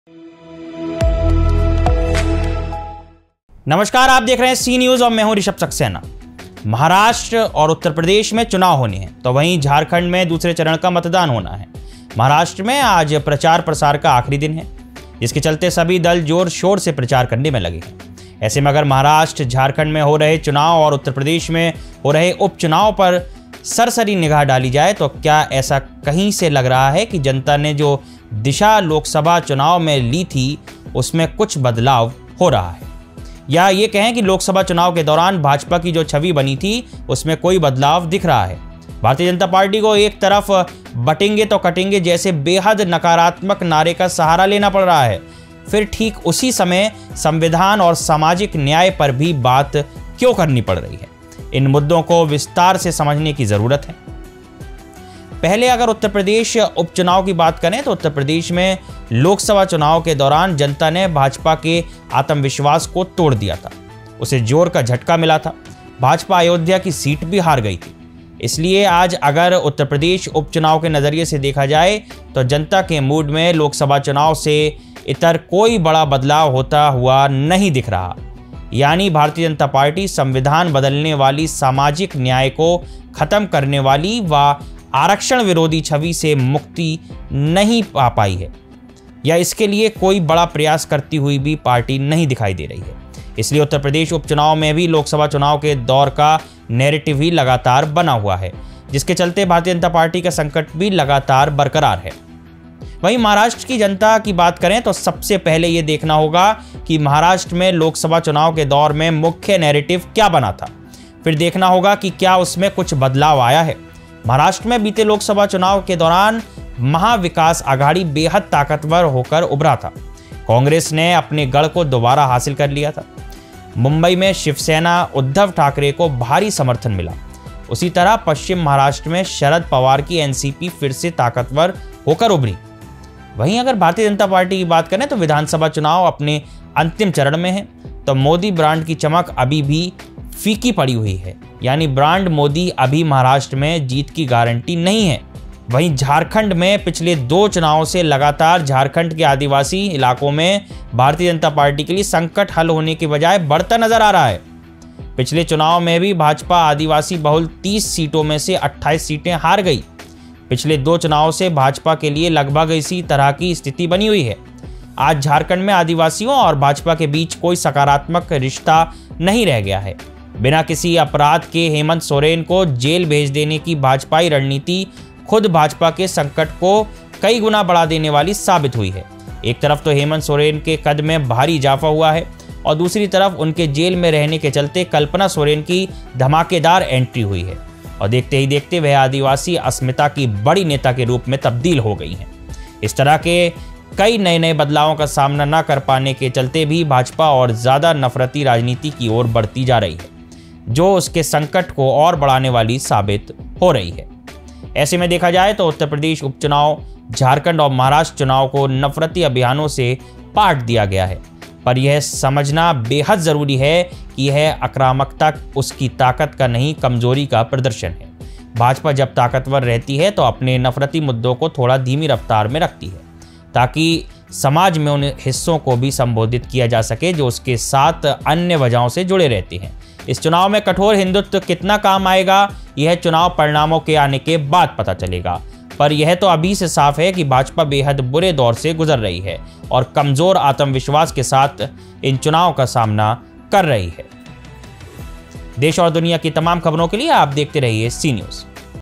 नमस्कार, आप देख रहे हैं सी न्यूज और मैं हूं ऋषभ सक्सेना। महाराष्ट्र और उत्तर प्रदेश में चुनाव होने हैं तो वहीं झारखंड में दूसरे चरण का मतदान होना है। महाराष्ट्र में आज प्रचार प्रसार का आखिरी दिन है, जिसके चलते सभी दल जोर शोर से प्रचार करने में लगे हैं। ऐसे में अगर महाराष्ट्र झारखंड में हो रहे चुनाव और उत्तर प्रदेश में हो रहे उपचुनाव पर सरसरी निगाह डाली जाए तो क्या ऐसा कहीं से लग रहा है कि जनता ने जो दिशा लोकसभा चुनाव में ली थी उसमें कुछ बदलाव हो रहा है, या ये कहें कि लोकसभा चुनाव के दौरान भाजपा की जो छवि बनी थी उसमें कोई बदलाव दिख रहा है। भारतीय जनता पार्टी को एक तरफ बटेंगे तो कटेंगे जैसे बेहद नकारात्मक नारे का सहारा लेना पड़ रहा है, फिर ठीक उसी समय संविधान और सामाजिक न्याय पर भी बात क्यों करनी पड़ रही है। इन मुद्दों को विस्तार से समझने की जरूरत है। पहले अगर उत्तर प्रदेश उपचुनाव की बात करें तो उत्तर प्रदेश में लोकसभा चुनाव के दौरान जनता ने भाजपा के आत्मविश्वास को तोड़ दिया था, उसे जोर का झटका मिला था। भाजपा अयोध्या की सीट भी हार गई थी। इसलिए आज अगर उत्तर प्रदेश उपचुनाव के नज़रिए से देखा जाए तो जनता के मूड में लोकसभा चुनाव से इतर कोई बड़ा बदलाव होता हुआ नहीं दिख रहा। यानी भारतीय जनता पार्टी संविधान बदलने वाली, सामाजिक न्याय को खत्म करने वाली व आरक्षण विरोधी छवि से मुक्ति नहीं पा पाई है, या इसके लिए कोई बड़ा प्रयास करती हुई भी पार्टी नहीं दिखाई दे रही है। इसलिए उत्तर प्रदेश उपचुनाव में भी लोकसभा चुनाव के दौर का नैरेटिव ही लगातार बना हुआ है, जिसके चलते भारतीय जनता पार्टी का संकट भी लगातार बरकरार है। वहीं महाराष्ट्र की जनता की बात करें तो सबसे पहले ये देखना होगा कि महाराष्ट्र में लोकसभा चुनाव के दौर में मुख्य नैरेटिव क्या बना था। फिर देखना होगा कि क्या उसमें कुछ बदलाव आया है। महाराष्ट्र में बीते लोकसभा चुनाव के दौरान महाविकास आघाड़ी बेहद ताकतवर होकर उभरा था। कांग्रेस ने अपने गढ़ को दोबारा हासिल कर लिया था। मुंबई में शिवसेना उद्धव ठाकरे को भारी समर्थन मिला। उसी तरह पश्चिम महाराष्ट्र में शरद पवार की एनसीपी फिर से ताकतवर होकर उभरी। वहीं अगर भारतीय जनता पार्टी की बात करें तो विधानसभा चुनाव अपने अंतिम चरण में है तो मोदी ब्रांड की चमक अभी भी फीकी पड़ी हुई है, यानी ब्रांड मोदी अभी महाराष्ट्र में जीत की गारंटी नहीं है। वहीं झारखंड में पिछले 2 चुनावों से लगातार झारखंड के आदिवासी इलाकों में भारतीय जनता पार्टी के लिए संकट हल होने के बजाय बढ़ता नजर आ रहा है। पिछले चुनाव में भी भाजपा आदिवासी बहुल 30 सीटों में से 28 सीटें हार गई। पिछले 2 चुनावों से भाजपा के लिए लगभग इसी तरह की स्थिति बनी हुई है। आज झारखंड में आदिवासियों और भाजपा के बीच कोई सकारात्मक रिश्ता नहीं रह गया है। बिना किसी अपराध के हेमंत सोरेन को जेल भेज देने की भाजपाई रणनीति खुद भाजपा के संकट को कई गुना बढ़ा देने वाली साबित हुई है। एक तरफ तो हेमंत सोरेन के कद में भारी इजाफा हुआ है और दूसरी तरफ उनके जेल में रहने के चलते कल्पना सोरेन की धमाकेदार एंट्री हुई है और देखते ही देखते वह आदिवासी अस्मिता की बड़ी नेता के रूप में तब्दील हो गई हैं। इस तरह के कई नए बदलावों का सामना न कर पाने के चलते भी भाजपा और ज़्यादा नफरती राजनीति की ओर बढ़ती जा रही है, जो उसके संकट को और बढ़ाने वाली साबित हो रही है। ऐसे में देखा जाए तो उत्तर प्रदेश उपचुनाव, झारखंड और महाराष्ट्र चुनाव को नफरती अभियानों से पाट दिया गया है, पर यह समझना बेहद ज़रूरी है कि यह आक्रामकता उसकी ताकत का नहीं, कमजोरी का प्रदर्शन है। भाजपा जब ताकतवर रहती है तो अपने नफरती मुद्दों को थोड़ा धीमी रफ्तार में रखती है, ताकि समाज में उन हिस्सों को भी संबोधित किया जा सके जो उसके साथ अन्य वजहों से जुड़े रहते हैं। इस चुनाव में कठोर हिंदुत्व कितना काम आएगा, यह चुनाव परिणामों के आने के बाद पता चलेगा, पर यह तो अभी से साफ है कि भाजपा बेहद बुरे दौर से गुजर रही है और कमजोर आत्मविश्वास के साथ इन चुनाव का सामना कर रही है। देश और दुनिया की तमाम खबरों के लिए आप देखते रहिए सी न्यूज़।